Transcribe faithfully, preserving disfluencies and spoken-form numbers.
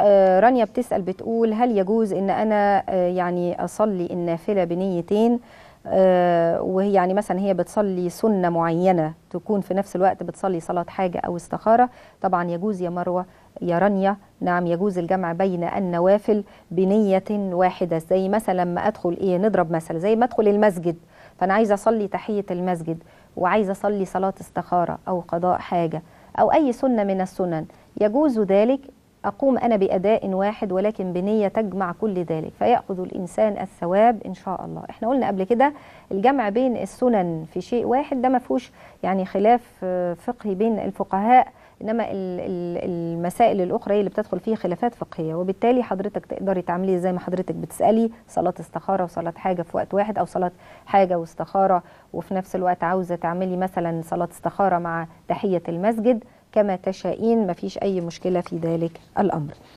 رانيا بتسأل بتقول هل يجوز ان انا يعني اصلي النافلة بنيتين، وهي يعني مثلا هي بتصلي سنة معينة تكون في نفس الوقت بتصلي صلاة حاجة او استخارة؟ طبعا يجوز يا مروة يا رانيا، نعم يجوز الجمع بين النوافل بنية واحدة. زي مثلا لما ادخل ايه، نضرب مثلا زي ما ادخل المسجد فانا عايزة اصلي تحية المسجد وعايزة اصلي صلاة استخارة او قضاء حاجة او اي سنة من السنن، يجوز ذلك. أقوم أنا بأداء واحد ولكن بنية تجمع كل ذلك، فيأخذ الإنسان الثواب إن شاء الله. إحنا قلنا قبل كده الجمع بين السنن في شيء واحد ده ما فيهوش يعني خلاف فقهي بين الفقهاء، إنما المسائل الأخرى اللي بتدخل فيه خلافات فقهية، وبالتالي حضرتك تقدري تعملي زي ما حضرتك بتسألي صلاة استخارة وصلاة حاجة في وقت واحد، أو صلاة حاجة واستخارة وفي نفس الوقت عاوزة تعملي مثلا صلاة استخارة مع تحية المسجد، كما تشائين، ما فيش أي مشكلة في ذلك الأمر.